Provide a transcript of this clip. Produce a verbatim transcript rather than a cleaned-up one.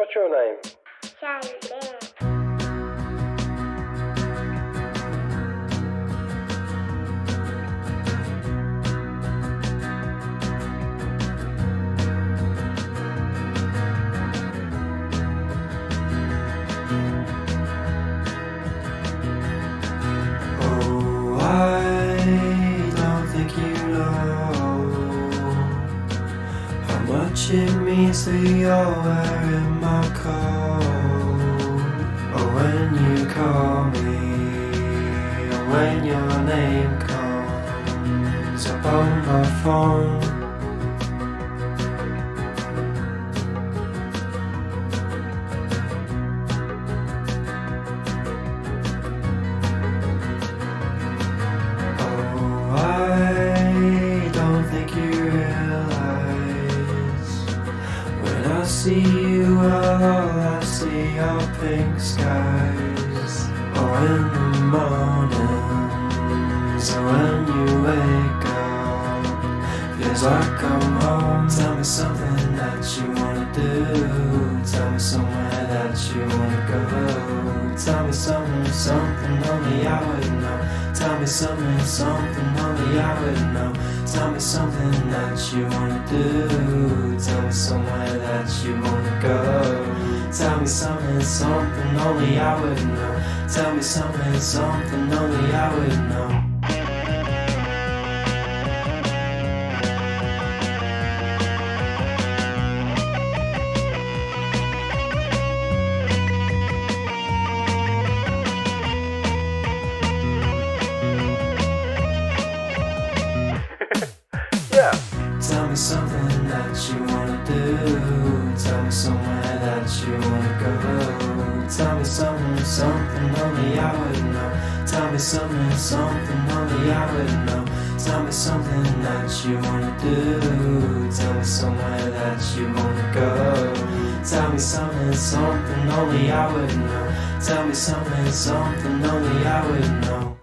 What's your name? Söyle. Oh, I don't think you know how much it means that you're wearing my coat. Oh, when you call me, or when your name comes up on my phone. I see you, all I see are pink skies. Oh, in the mornings, or when you wake up, feels like I'm home. Tell me something that you wanna do. Tell me somewhere that you wanna go. Tell me something, something only I would know. Tell me something, something only I would know. Tell me something that you wanna do. Tell me somewhere that you wanna go. Tell me something, something only I would know. Tell me something, something only I would know. Tell me something that you wanna do. Tell me somewhere that you wanna go. Tell me something, something only I would know. Tell me something, something only I would know. Tell me something that you wanna do. Tell me somewhere that you wanna go. Tell me something, something only I would know. Tell me something, something only I would know.